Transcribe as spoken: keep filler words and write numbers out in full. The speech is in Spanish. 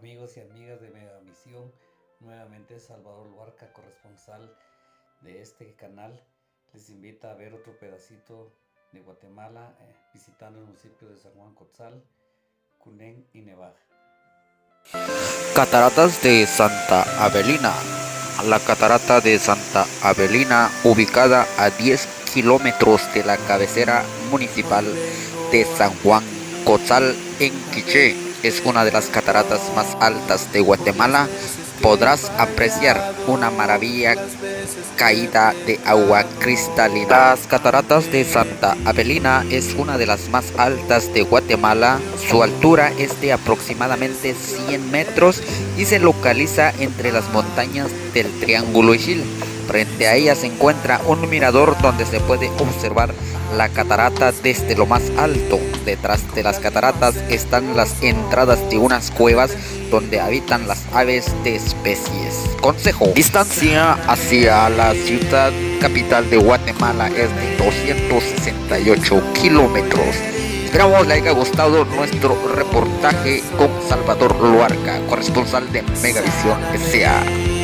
Amigos y amigas de Megamisión, nuevamente Salvador Luarca, corresponsal de este canal, les invita a ver otro pedacito de Guatemala, eh, visitando el municipio de San Juan Cotzal, Cunén y Nevaja. Cataratas de Santa Avelina. La catarata de Santa Avelina, ubicada a diez kilómetros de la cabecera municipal de San Juan Cotzal en Quiché, es una de las cataratas más altas de Guatemala. Podrás apreciar una maravilla caída de agua cristalina. Las cataratas de Santa Avelina es una de las más altas de Guatemala. Su altura es de aproximadamente cien metros y se localiza entre las montañas del Triángulo Ixil. Frente a ella se encuentra un mirador donde se puede observar la catarata desde lo más alto. Detrás de las cataratas están las entradas de unas cuevas donde habitan las aves de especies. Consejo: distancia hacia la ciudad capital de Guatemala es de doscientos sesenta y ocho kilómetros. Esperamos le haya gustado nuestro reportaje con Salvador Luarca, corresponsal de Megavisión S A